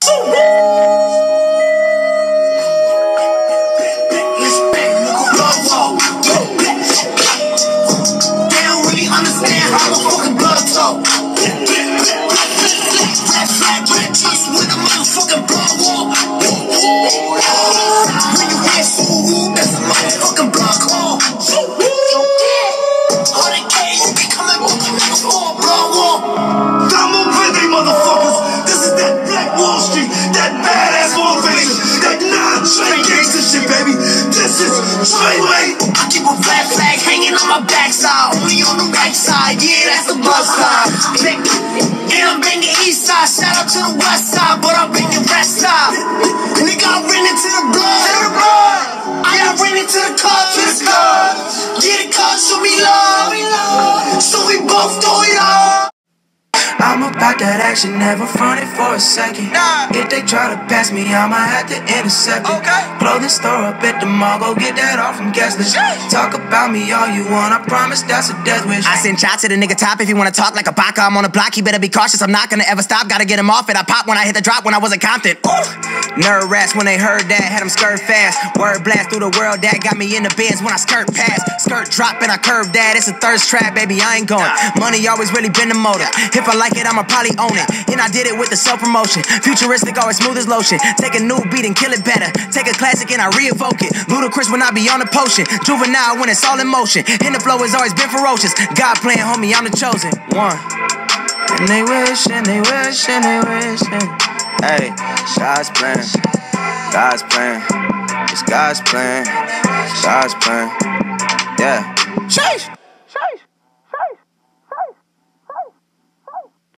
I keep a flat flag hanging on my backside, only on the right side, yeah, that's the bus side. And I'm in the east side, shout out to the west side, but I'm in the west side. Nigga, I ran into the blood. I ran into the car, yeah, the car show me love, so we both do it all. I'm about that action, never fronted for a second. If they try to pass me, I'ma have to intercept it. Clothing store up at the mall, go get that off from guest list. Talk about me all you want, I promise that's a death wish. I send shots to the nigga top if you wanna talk like a baka. I'm on the block, he better be cautious, I'm not gonna ever stop. Gotta get him off it, I pop when I hit the drop when I wasn't Compton. Nerd rats when they heard that, had them skirt fast. Word blast through the world, that got me in the bins when I skirt past. Skirt drop and I curve that, it's a thirst trap, baby, I ain't going. Money always really been the motive. If I like it, I'ma probably own it. And I did it with the self-promotion. Futuristic, always smooth as lotion. Take a new beat and kill it better. Take a classic and I re-evoke it. Ludicrous when I be on the potion. Juvenile when it's all in motion. And the flow has always been ferocious. God playing, homie, I'm the chosen one. And they wish, and they wish, and they wish. Hey, God's plan. God's plan. It's God's plan. It's God's plan. Yeah. Sheesh.